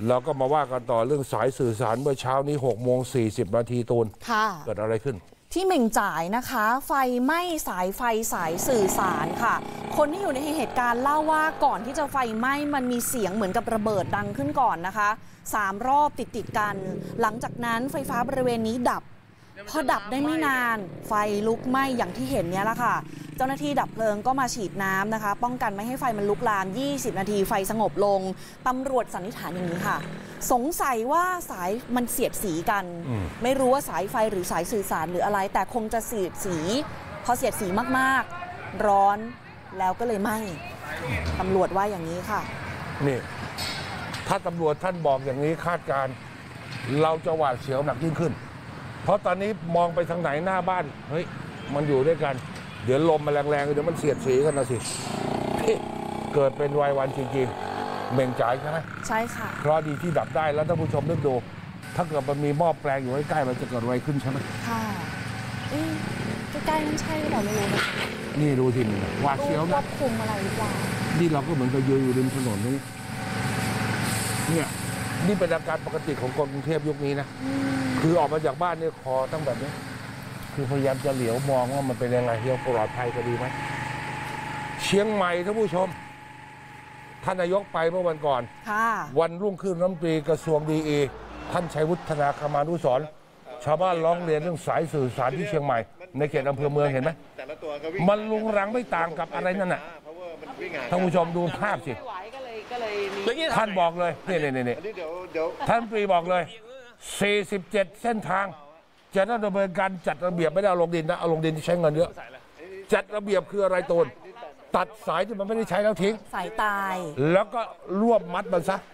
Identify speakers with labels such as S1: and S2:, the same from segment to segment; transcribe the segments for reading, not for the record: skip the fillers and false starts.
S1: เราก็มาว่ากันต่อเรื่องสายสื่อสารเมื่อเช้านี้6:40 น.ตูนเกิดอะไรขึ้น
S2: ที่เหม่งจ่ายนะคะไฟไหม้สายไฟสายสื่อสารค่ะคนที่อยู่ในเหตุการณ์เล่าว่าก่อนที่จะไฟไหม้มันมีเสียงเหมือนกับระเบิดดังขึ้นก่อนนะคะ3 รอบติดกันหลังจากนั้นไฟฟ้าบริเวณนี้ดับพอดับได้ไม่นานไฟลุกไหม้อย่างที่เห็นเนี่ยแหละค่ะเจ้าหน้าที่ดับเพลิงก็มาฉีดน้ำนะคะป้องกันไม่ให้ไฟมันลุกลาม20 นาทีไฟสงบลงตำรวจสันนิษฐานอย่างนี้ค่ะสงสัยว่าสายมันเสียดสีกันไม่รู้ว่าสายไฟหรือสายสื่อสารหรืออะไรแต่คงจะเสียดสีพอเสียดสีมากๆร้อนแล้วก็เลยไหม้ตำรวจว่าอย่างนี้ค่ะ
S1: นี่ถ้าตำรวจท่านบอกอย่างนี้คาดการเราจะหวาดเสียวหนักยิ่งขึ้นเพราะตอนนี้มองไปทางไหนหน้าบ้านเฮ้ยมันอยู่ด้วยกันเดี๋ยวลมมาแรงๆเดี๋ยวมันเสียดสีกันนะสิเกิดเป็นวายวันจริงๆเหม่งจ่ายใช่ไหม
S2: ใช่ค่ะ
S1: เพราะดีที่ดับได้แล้วท่านผู้ชมนึกดูถ้าเกิดมันมีหม้อแปลงอยู่ใกล้ๆมันจะเกิดอะไรขึ้นใช่ไหม
S2: ค่ะใกล้ๆนั้นใช่หรือเปล่าไม่รู้นะ
S1: นี่ดูทีนึงหวาดเสียวนะ
S2: ควบคุมอะไรหรือเปล่า
S1: นี่เราก็เหมือนกับยืนอยู่ริมถนนนี้เนี่ยนี่เป็นอาการปกติของคนกรุงเทพยุคนี้นะคือออกมาจากบ้านเนี่ยคอตั้งแบบนี้คือพยายามจะเหลียวมองว่ามันเป็นยังไงเที่ยวปลอดภัยก็ดีไหมเชียงใหม่ท่านผู้ชมท่านนายกไปเมื่อวันก่อนวันรุ่งขึ้นรัฐมนตรีกระทรวงดีท่านชัยวุฒนาคมานุสรณ์ชาวบ้านร้องเรียนเรื่องสายสื่อสารที่เชียงใหม่ในเขตอำเภอเมืองเห็นไหมมันลุงรังไม่ต่างกับอะไรนั่นน่ะท่านผู้ชมดูภาพสิท่านบอกเลยนี่ท่านปรีบอกเลย47 เส้นทางจะต้องดำเนินการจัดระเบียบไม่ได้เอาลงดินนะเอาลงดินที่ใช้เงินเยอะจัดระเบียบคืออะไรตูนตัดสายที่มันไม่ได้ใช้แล้วทิ้ง
S2: สายตาย
S1: แล้วก็รวบมัดมันซะ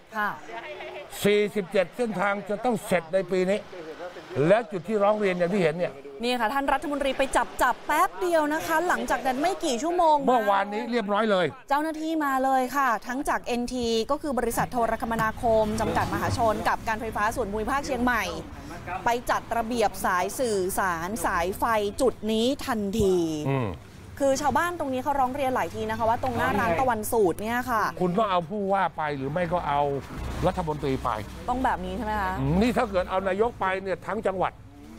S1: 47 เส้นทางจะต้องเสร็จในปีนี้และจุดที่ร้องเรียนอย่างที่เห็นเนี่ย
S2: นี่ค่ะท่านรัฐมนตรีไปจับแป๊บเดียวนะคะหลังจากนั้นไม่กี่ชั่วโมง
S1: เมื่อวานนี้เรียบร้อยเลย
S2: เจ้าหน้าที่มาเลยค่ะทั้งจาก NT ก็คือบริษัทโทรคมนาคมจำกัดมหาชนกับการไฟฟ้าส่วนภูมิภาคเชียงใหม่ไปจัดระเบียบสายสื่อสารสายไฟจุดนี้ทันทีคือชาวบ้านตรงนี้เขาร้องเรียนหลายทีนะคะว่าตรงหน้าร้านตะวันสูตรเนี่ยค่ะ
S1: คุณก็เอาผู้ว่าไปหรือไม่ก็เอารัฐมนตรีไป
S2: ต้องแบบนี้ใช่ไหมคะ
S1: นี่ถ้าเกิดเอานายกไปเนี่ยทั้งจังหวัด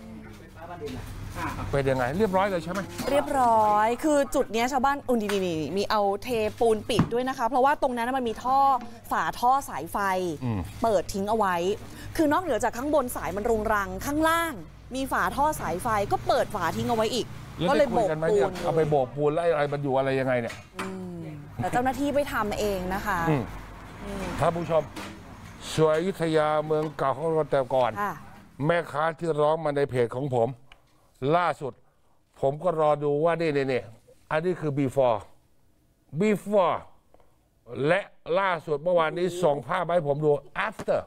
S1: เป็นยังไงเรียบร้อยเลยใช่ไหม
S2: เรียบร้อยคือจุดนี้ชาวบ้านนี่มีเอาเทปูนปิดด้วยนะคะเพราะว่าตรงนั้นมันมีฝาท่อสายไฟเปิดทิ้งเอาไว้คือนอกเหนือจากข้างบนสายมันรุงรังข้างล่างมีฝาท่อสายไฟก็เปิดฝาทิ้งเอาไว้อีกก็เลยโบกปูน
S1: เอาไปโบกปูนแล้วอะไรมันอยู่อะไรยังไงเนี่ย
S2: แต่เจ้าหน้าที่ไปทำเองนะคะ
S1: ท่านผู้ชมสวยอยุธยาเมืองเก่าของเราแต่ก่อนแม่ค้าที่ร้องมาในเพจของผมล่าสุดผมก็รอดูว่านี่อันนี้คือ before และล่าสุดเมื่อวานนี้ส่งภาพให้ผมดู after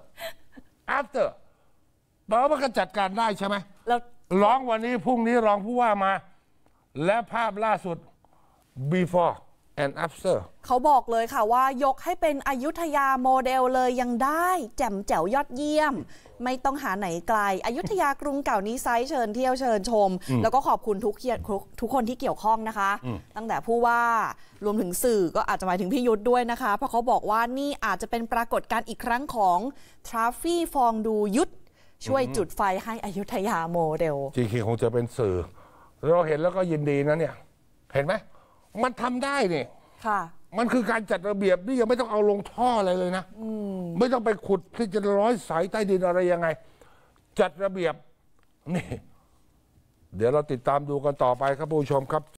S1: แปลว่ามันก็จัดการได้ใช่ไหมแล้วร้องวันนี้พรุ่งนี้รองผู้ว่ามาและภาพล่าสุด before and after
S2: เขาบอกเลยค่ะว่ายกให้เป็นอยุธยาโมเดลเลยยังได้แจ่มแจ๋วยอดเยี่ยมไม่ต้องหาไหนไกลอยุธยากรุงเก่านี้ไซส์เชิญเที่ยวเชิญชมแล้วก็ขอบคุณทุกคนที่เกี่ยวข้องนะคะตั้งแต่ผู้ว่ารวมถึงสื่อก็อาจจะหมายถึงพี่ยุทธด้วยนะคะเพราะเขาบอกว่านี่อาจจะเป็นปรากฏการณ์อีกครั้งของทราฟฟี่ฟองดูยุทธช่วยจุดไฟให้อยุธยาโมเดล
S1: จริงๆคงจะเป็นสื่อเราเห็นแล้วก็ยินดีนะเนี่ยเห็นไหมมันทำได้เนี่ยมันคือการจัดระเบียบนี่ยังไม่ต้องเอาลงท่ออะไรเลยนะไม่ต้องไปขุดที่จะร้อยสายใต้ดินอะไรยังไงจัดระเบียบนี่เดี๋ยวเราติดตามดูกันต่อไปครับผู้ชมครับ